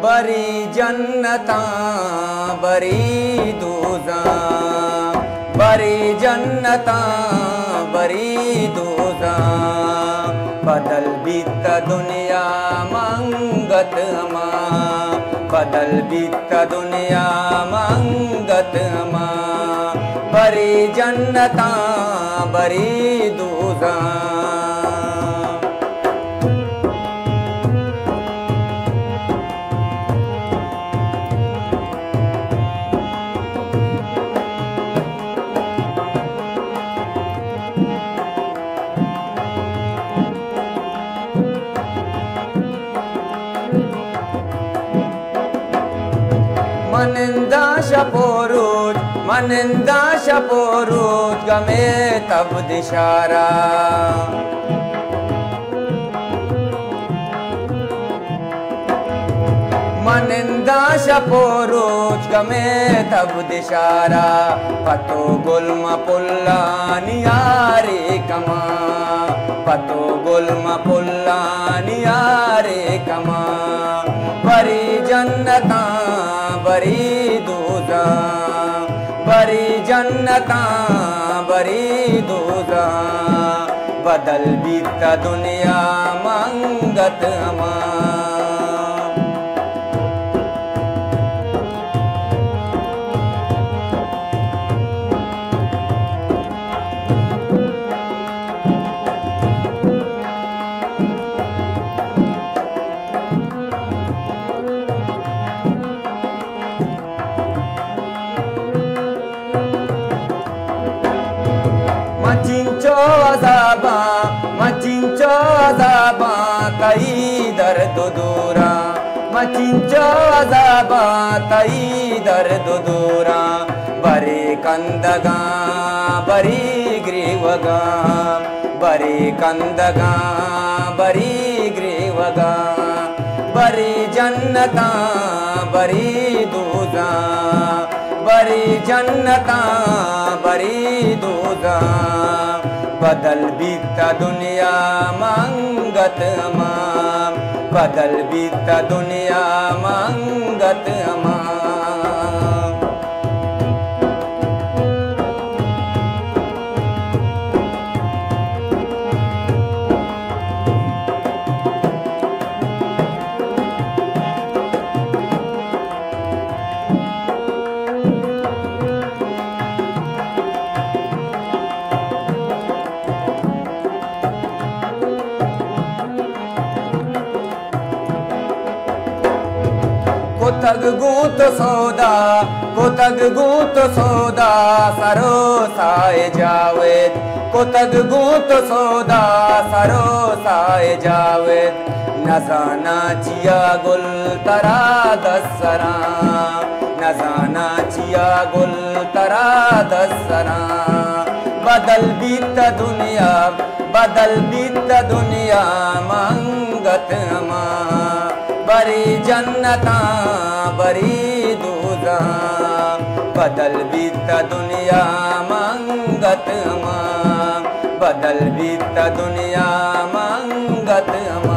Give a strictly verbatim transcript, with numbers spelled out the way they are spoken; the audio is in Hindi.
बरी जन्नता बरी दूजा, बरी जन्नता बरी दूजा। बदल बीत दुनिया मंगत माँ, बदल बीत दुनिया मंगत माँ। बरी जन्नता बरी दूजा। मनिंदा शपोरुज मनिंदा शपोरुज गमे तब दिशारा। मनिंदा शपोरुज गमे तब दिशारा। पतो गुल्म पुल्ला नियारे कमा, पतो गुल्म पुल्ला नियारे कमा। बरी जन्नता बरी दूजा, बरी जन्नता बरी दूजा। बदल बीत दुनिया मंगत माँ। मचिंचो अज़ाबा मचिंचो अज़ाबा तई दर्द दूरा। मचिंचो अज़ाबा तई दर्द दूरा। बरे कंदगा बरी ग्रीवगा, बरे कंदगा बरी ग्रीवगा। बरी जन्नता बरी दूजा, बरी जन्नता बरी दूजा। बदल बीत दुनिया मंगत माँ, बदल बीत दुनिया मंगत माँ। कोतग गूत सौदा कोतग गूत सौदा सरो साए जावेद। कोतग गूत सौदा सरो साए जावेद। नजाना चिया गुल तरा दसरा, नजाना चिया गुल तरा दसरा। बदल बीत दुनिया बदल बीत दुनिया मंगत माँ। बरी जन्नता बरी दूजा। बदल बीत दुनिया मंगत माँ, बदल बीत दुनिया मंगत माँ।